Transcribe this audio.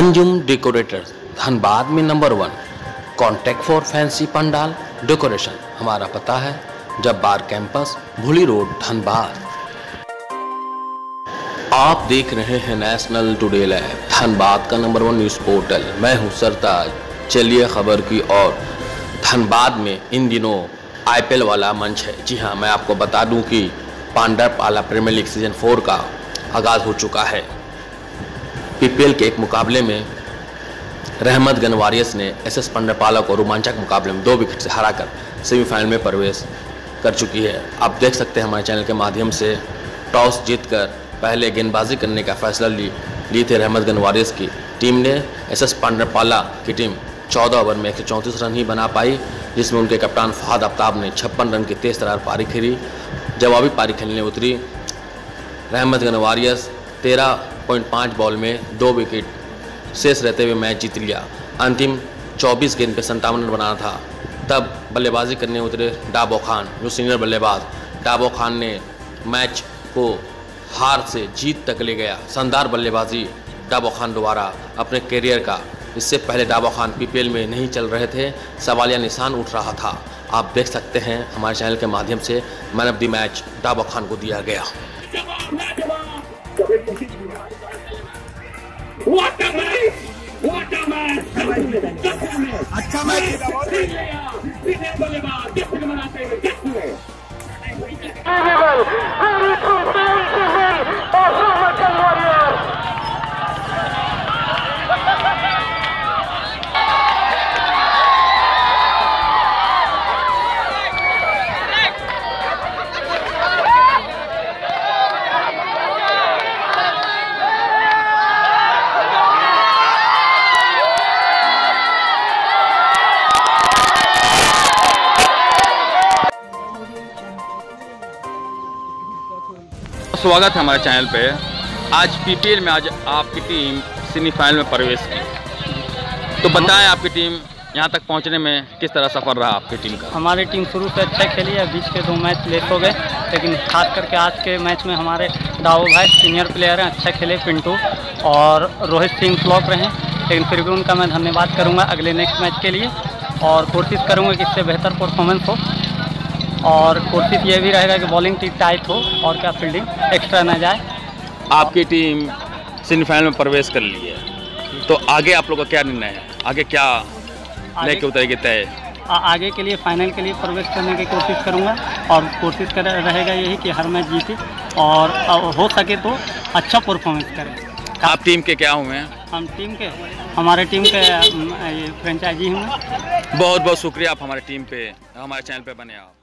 Anjum decorators Dhanbad में number 1। Contact for fancy pandal decoration. हमारा पता है जब्बार कैंपस, भूली रोड, धनबाद। आप देख रहे हैं नेशनल टुडे लाइव, धनबाद का नंबर 1 न्यूज़ पोर्टल। मैं हूं सरताज। चलिए खबर की ओर। धनबाद में इन दिनों IPL वाला मंच है। जी हां, मैं आपको बता दूं कि पांड्यापाला प्रीमियर लीग सीजन 4 का आगाज़ हो चुका है। PPL के एक मुकाबले में रहमतगंज वॉरियर्स ने SS पांड्यापाला को रोमांचक मुकाबले में 2 विकेट से हराकर सेमीफाइनल में प्रवेश कर चुकी है। आप देख सकते हैं हमारे चैनल के माध्यम से टॉस जीतकर पहले गेंदबाजी करने का फैसला ली थी रहमतगंज वॉरियर्स की टीम ने। SS पांड्यापाला की टीम 14 ओवर में 134 रन ही बना पाई, जिसमें उनके कप्तान फहद आफ्ताब ने 56 रन की तेज तर्रार पारी खेली। जवाबी पारी खेलने उतरी रहमतगंज वॉरियर्स 13.5 बॉल में 2 विकेट शेष रहते हुए मैच जीत लिया। अंतिम 24 गेंद पे 57 रन बनाना था। तब बल्लेबाजी करने उतरे डाबो खान, जो सीनियर बल्लेबाज। डाबो खान ने मैच को हार से जीत तक ले गया। शानदार बल्लेबाजी डाबो खान द्वारा अपने करियर का। इससे पहले डाबो खान PPL में नहीं चल रहे थे, सवालिया निशान उठ रहा था। आप देख सकते हैं हमारे चैनल के माध्यम से man of the match Dabo Khan को दिया गया। अच्छा मैच स्वागत है हमारे चैनल पे। आज PPL में आज आपकी टीम सेमीफाइनल में प्रवेश की, तो बताएं आपकी टीम यहां तक पहुंचने में किस तरह सफ़र रहा आपकी टीम का। हमारी टीम शुरू से अच्छा खेली है, बीच के 2 मैच लेट हो गए, लेकिन खास करके आज के मैच में हमारे दाऊ भाई सीनियर प्लेयर हैं, अच्छा खेले। पिंटू और रोहित सिंह फ्लॉप रहे, लेकिन फिर भी उनका मैं धन्यवाद करूँगा अगले नेक्स्ट मैच के लिए, और कोशिश करूँगा कि इससे बेहतर परफॉर्मेंस हो। और कोशिश ये भी रहेगा कि बॉलिंग ठीक टाइट हो और क्या फील्डिंग एक्स्ट्रा ना जाए। आपकी टीम सेमीफाइनल में प्रवेश कर ली है, तो आगे आप लोग का क्या निर्णय है? आगे क्या लेके उतरेगी तय? आगे के लिए फाइनल के लिए प्रवेश करने की कोशिश करूंगा, और कोशिश रहेगा यही कि हर मैच जीते और हो सके तो अच्छा परफॉर्मेंस करें। आप टीम के क्या हुए हैं? हम टीम के हमारे टीम के फ्रेंचाइजी हुए। बहुत बहुत शुक्रिया, आप हमारे टीम पे हमारे चैनल पे बने आप।